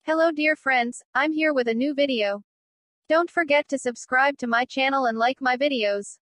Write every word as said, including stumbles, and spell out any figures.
Hello dear friends, I'm here with a new video. Don't forget to subscribe to my channel and like my videos.